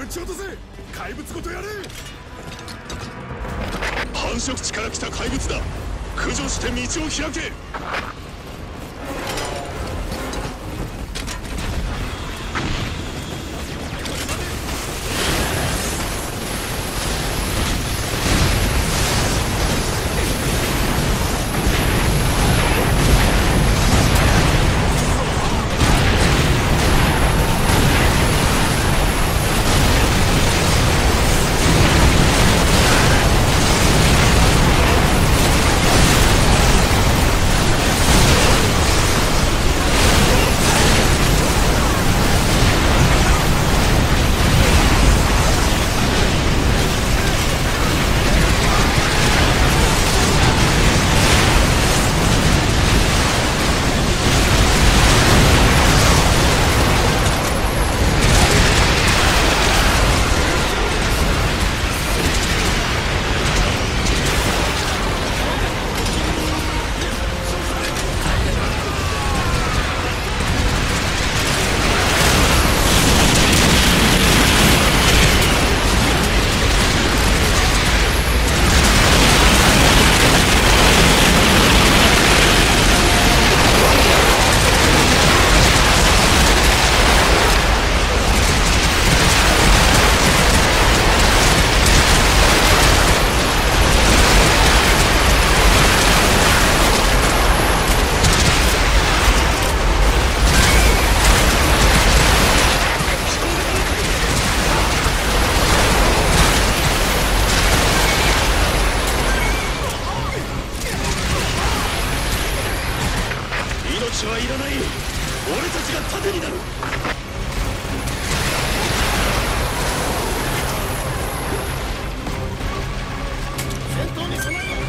ち落とせ。怪物ごとやれ。 繁殖地から来た怪物だ。駆除して道を開け。命はいらない。俺たちが盾になる。 戦闘に備えろ。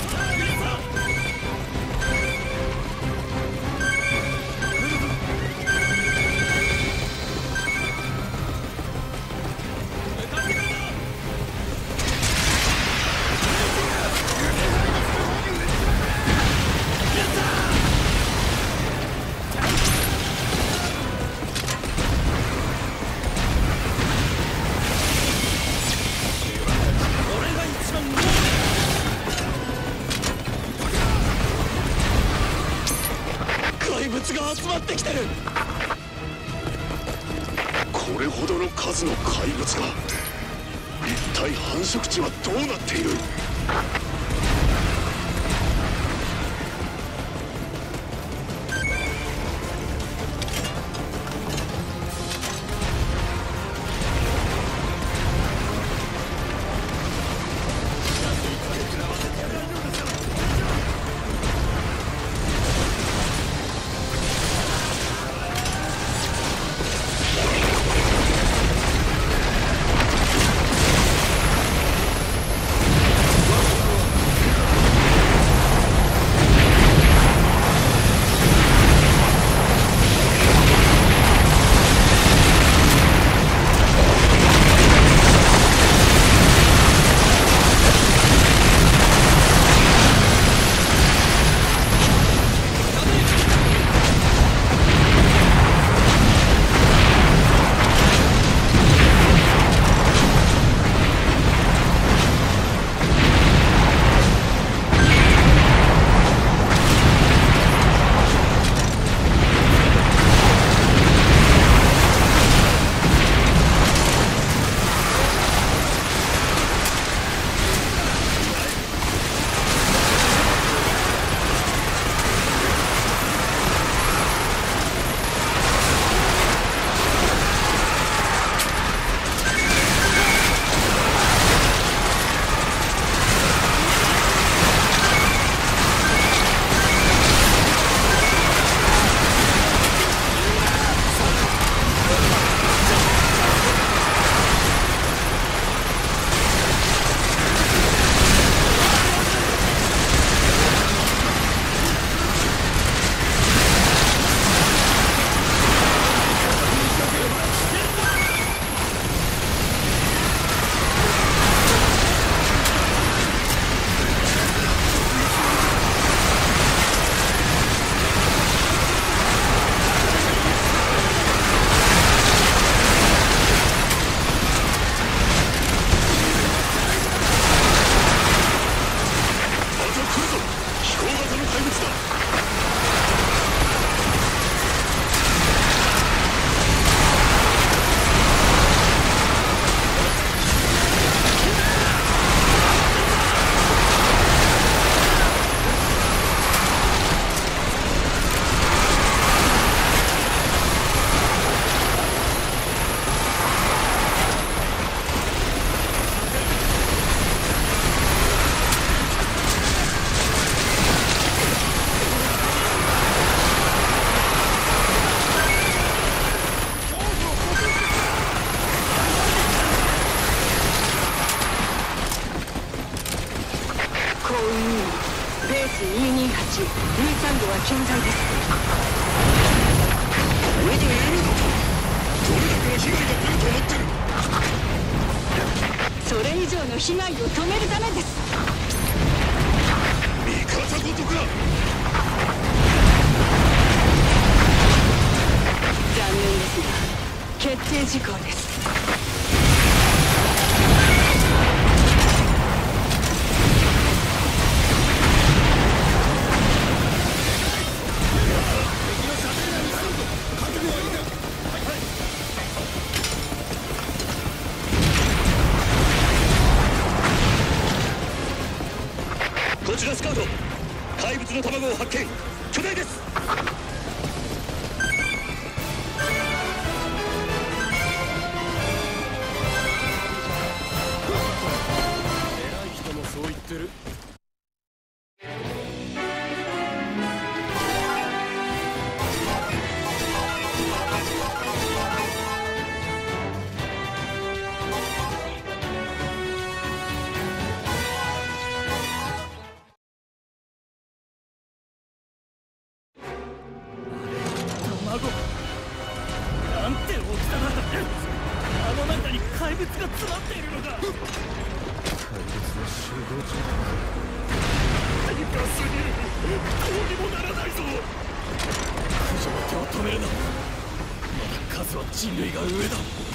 怪物が集まってきてる。これほどの数の怪物が。一体繁殖地はどうなっている。 健在です。 これでええのか。どれだけの被害が出ると思ってる。 それ以上の被害を止めるためです。 味方ごとか。 残念ですが決定事項です。 こちらスカウト、怪物の卵を発見。巨大です。 偉い人もそう言ってる。卵なんて大きさだ。あの中に怪物が詰まっているのか。怪物の集合地だ。でかすぎる。どうにもならないぞ。駆除の手を止めるな。まだ数は人類が上だ。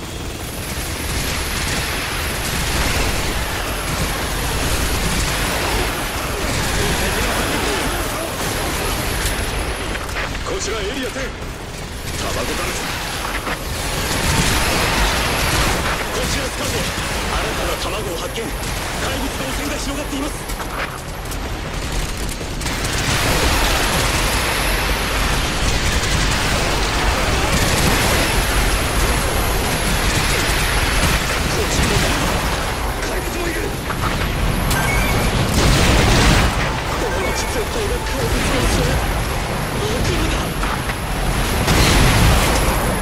こちらエリア10、卵だらず。こちらスカウト、新たな卵を発見。怪物の汚染が広がっています。こっちにも怪物もいる。この町全体が怪物のせい。悪夢だ。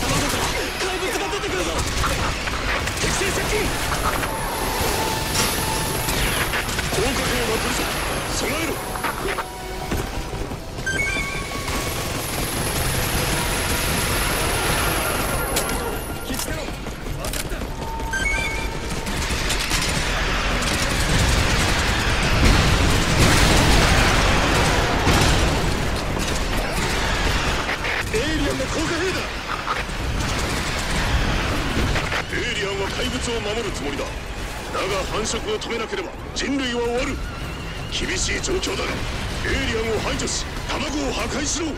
怪物が出てくるぞ。 敵戦接近。広角兵が来るぞ。備えろ。 気付けろ。分かった。 エイリアンの降下兵だ。エイリアンは怪物を守るつもりだ。だが繁殖を止めなければ人類は終わる。厳しい状況だがエイリアンを排除し卵を破壊しろ。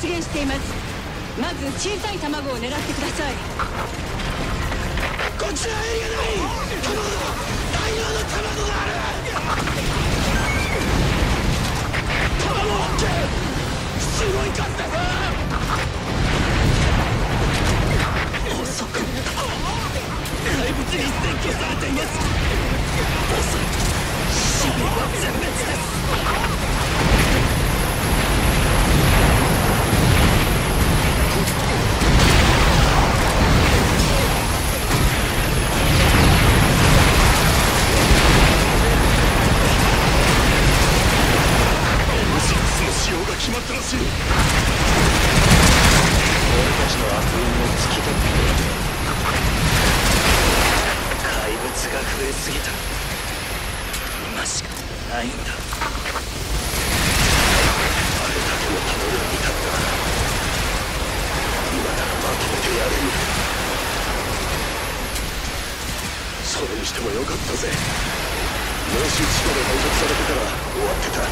出現しています。まず小さい卵を狙ってください。 こちらエリアない卵大量の卵がある卵 OK すごい数だぞ遅く怪物に占拠されています。遅い市民は全滅です。使用が決まったらしい。俺たちの悪運を突き取って怪物が増えすぎた。今しかないんだ。あれだけのために見たんだ。今ならまとめてやれる。それにしてもよかったぜ。もし地下で配属されてたら終わってた。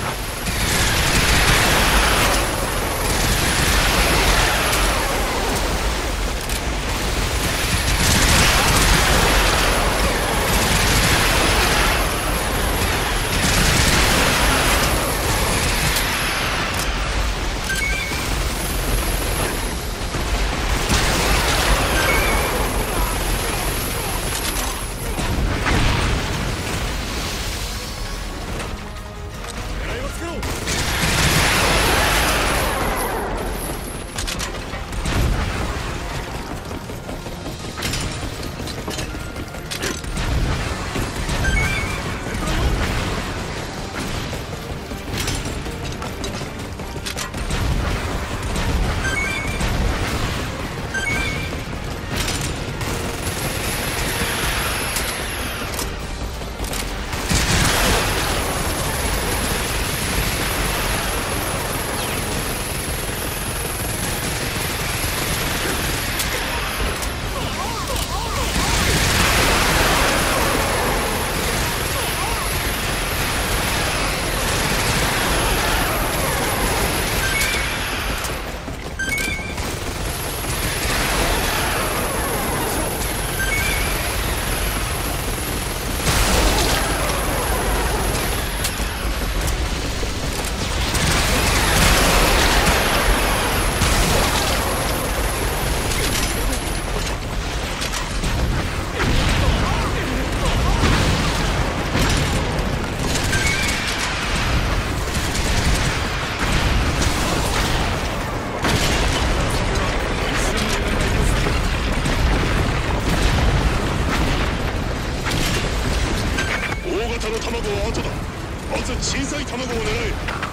型の卵は後だ。まず小さい卵を狙え。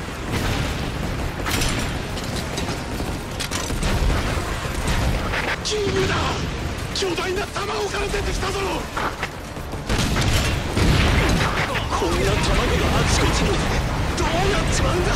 キングだ。巨大な卵から出てきたぞ。こんな卵があちこちにどうなっちまうんだ。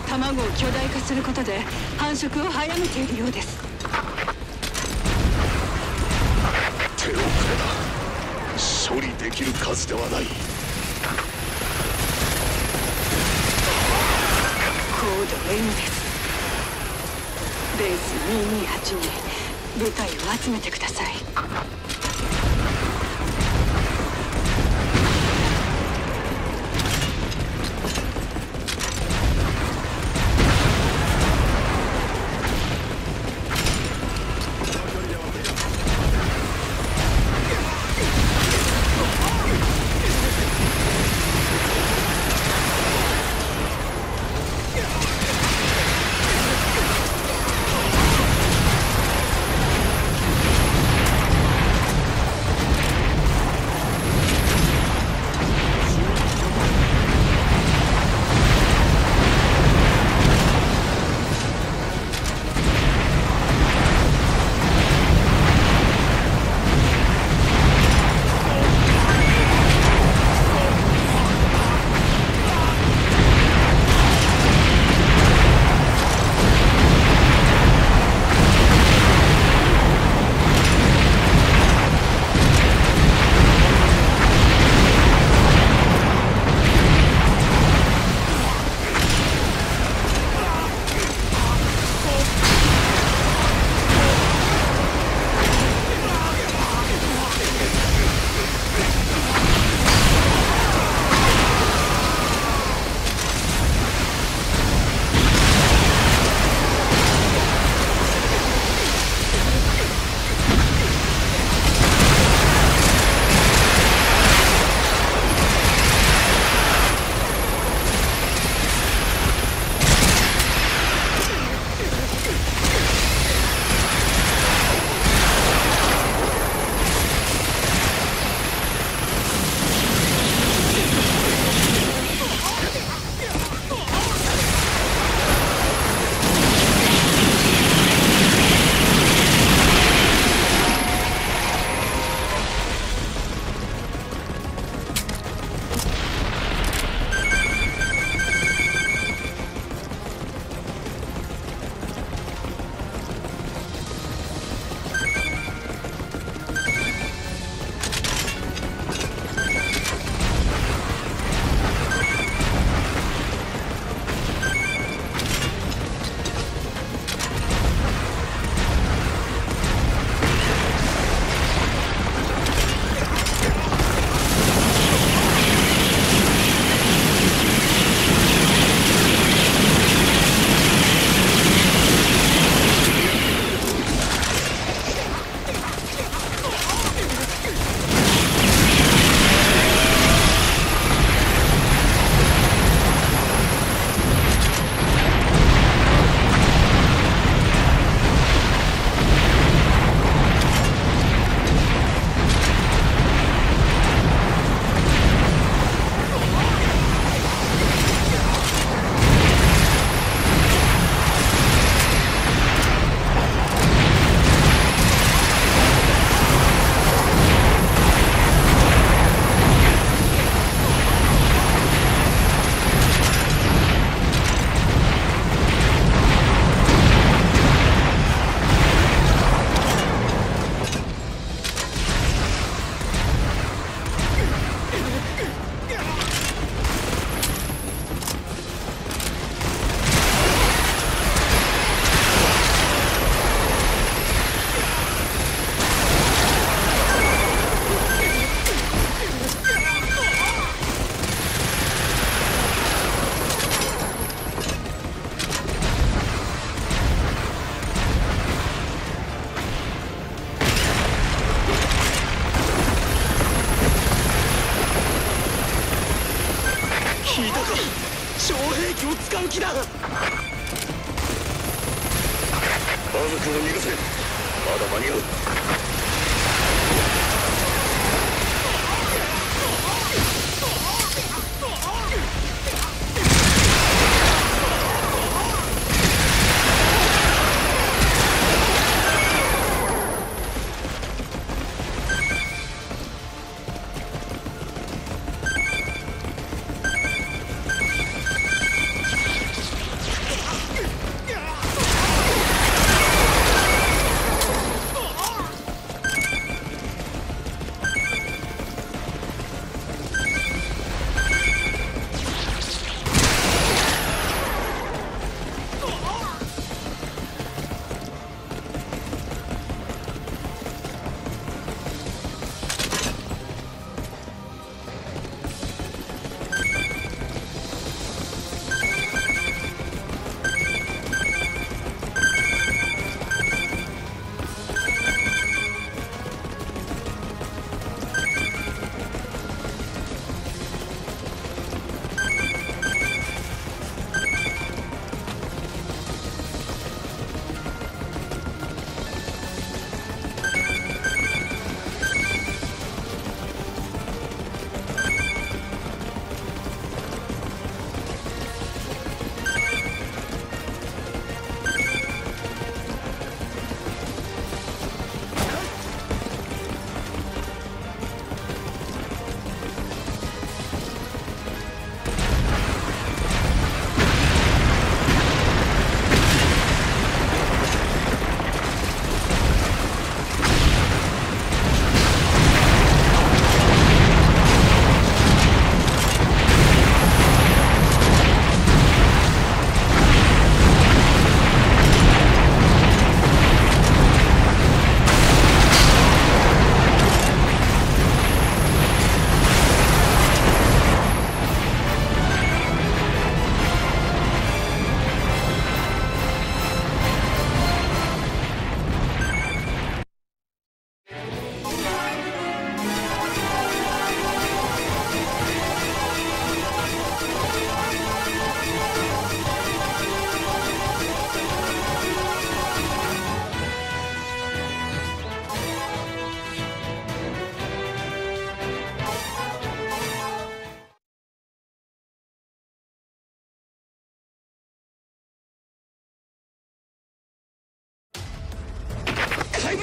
は卵を巨大化することで繁殖を早めているようです。 手遅れだ。処理できる数ではない。 コード M です。ベース228に部隊を集めてください。 気だ。バズ君を逃がせ。まだ間に合う。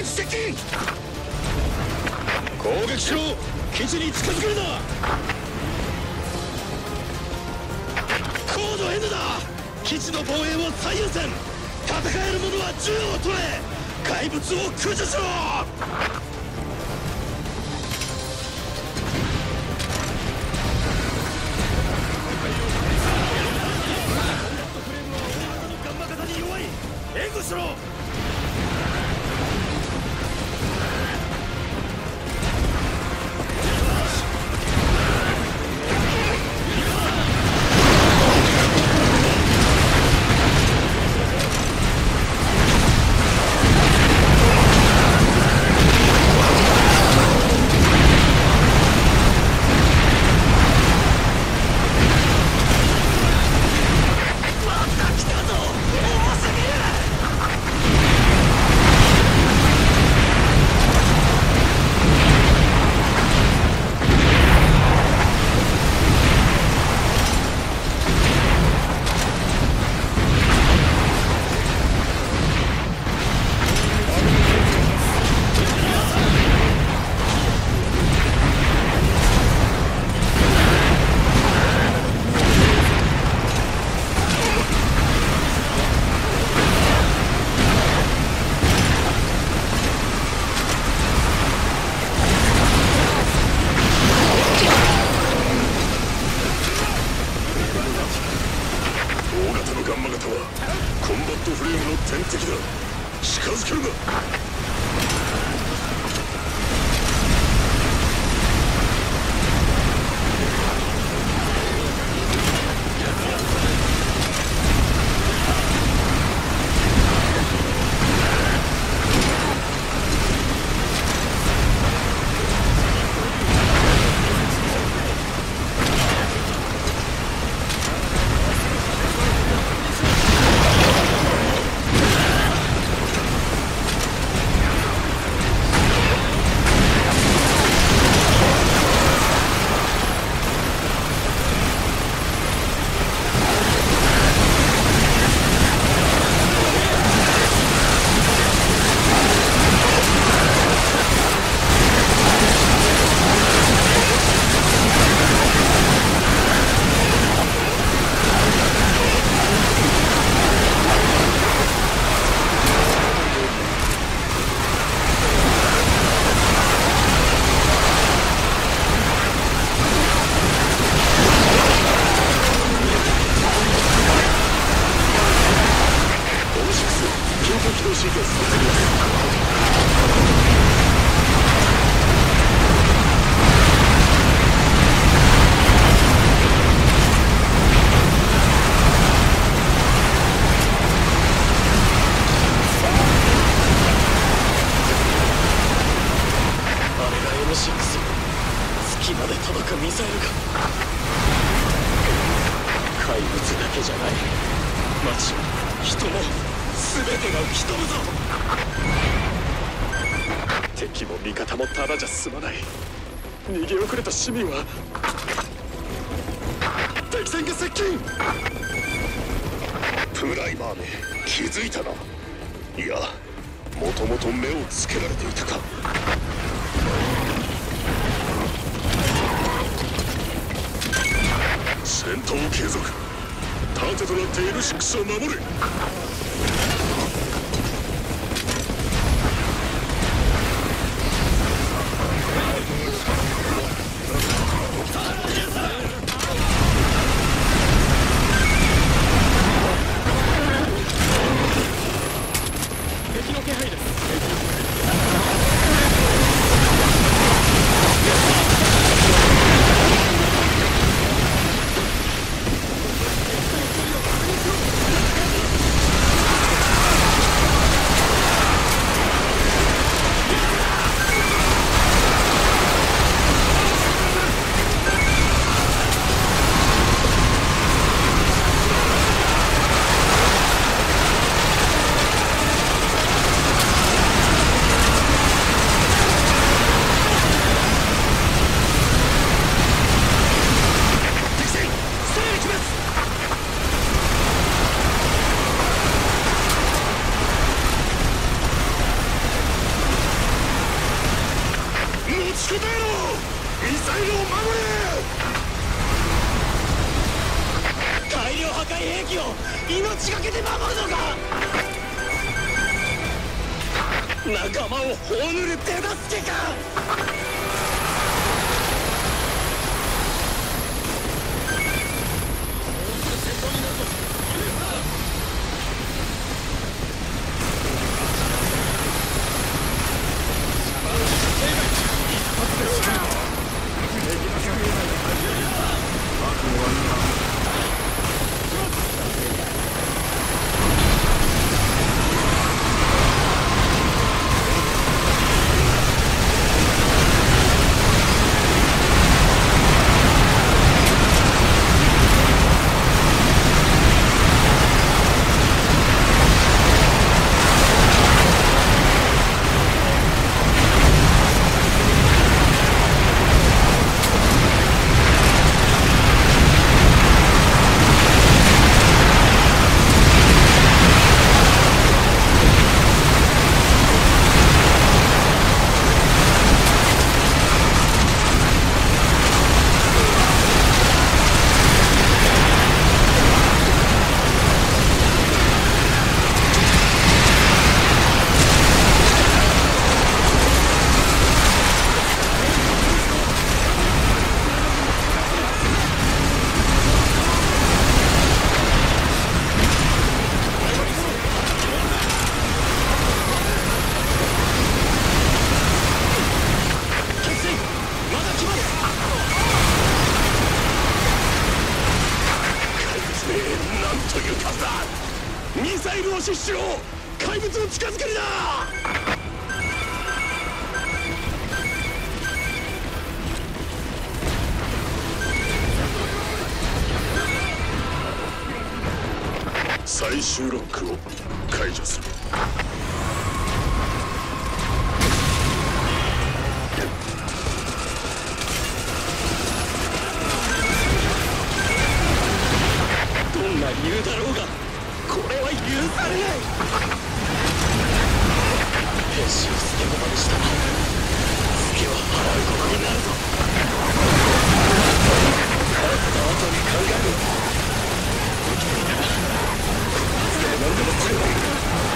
接近。攻撃しろ。基地に近づけるな。コード N だ。基地の防衛を最優先。戦える者は銃を取れ。怪物を駆除しろ。援護しろ。近づけるな。月まで届くミサイルが怪物だけじゃない、街も人も全てが吹き飛ぶぞ。敵も味方もただじゃ済まない。逃げ遅れた市民は敵戦が接近。プライマーめ、気づいたな。いや、もともと目をつけられていたか。戦闘継続。盾となって L6 を守れ。 敵の気配です。 仲間を葬る手助けか。ミサイルを疾走、怪物を近づけるな。最終ロックを解除する。どんな理由だろうがこれは許されない。変身捨て駒にしたら次は払うことになるぞ。勝った後に考える。何でもすればいい。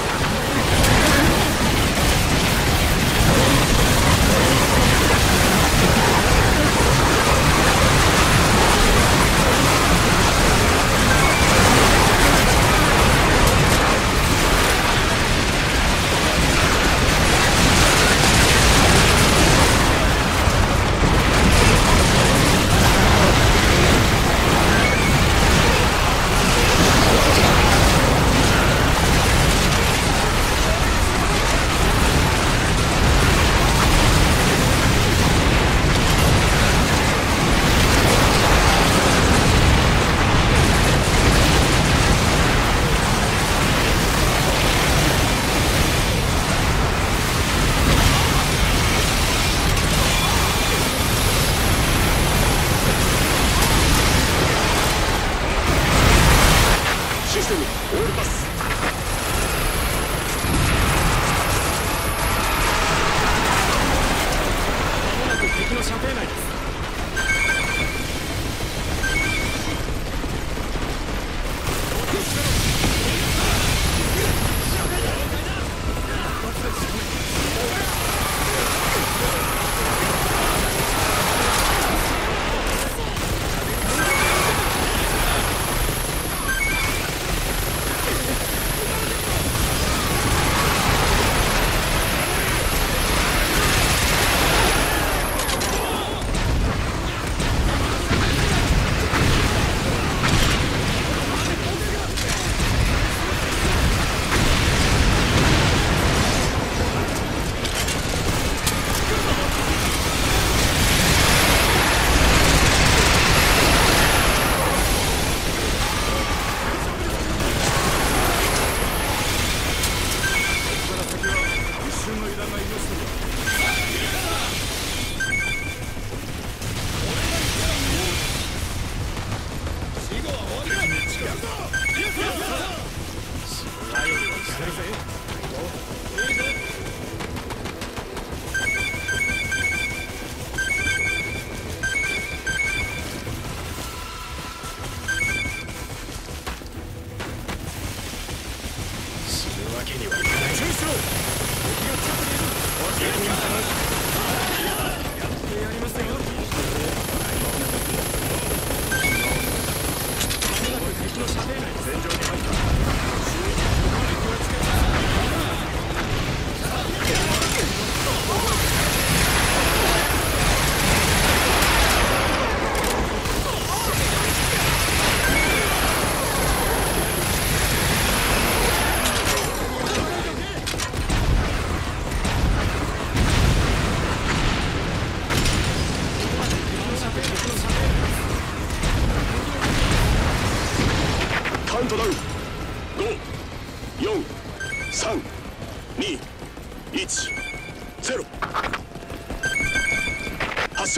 オールパス。間もなく敵の射程内です。死ぬわけにはいかない。 やりますよ。敵の射程内戦場に入った。 カウントダウン。5、4、3、2、1、0。発射。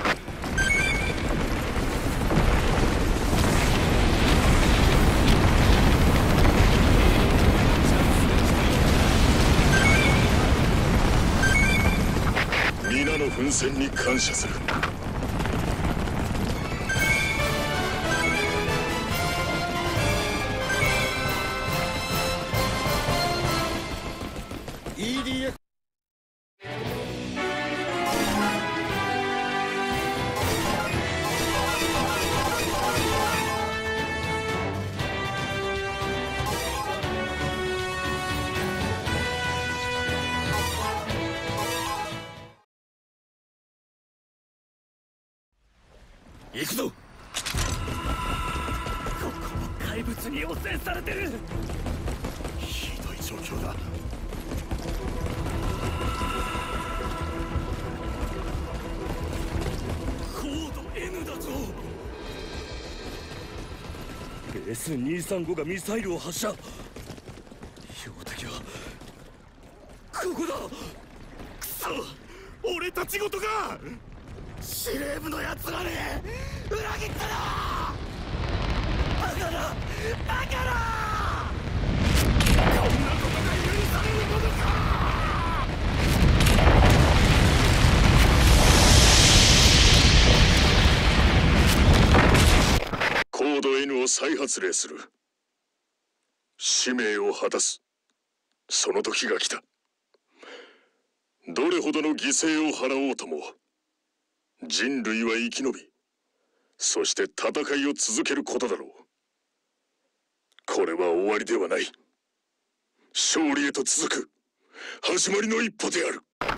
皆の奮戦に感謝する。 EDF。行くぞ。ここも怪物に汚染されてる。ひどい状況だ。高度 N だぞ。S235 がミサイルを発射。標的はここだ。くそ、俺たちごとが司令部のやつらに裏切ったな。バカなバカな。こんなことが許されるものか。 コード N を再発令する。使命を果たす。その時が来た。どれほどの犠牲を払おうとも人類は生き延び、そして戦いを続けることだろう。これは終わりではない。勝利へと続く始まりの一歩である。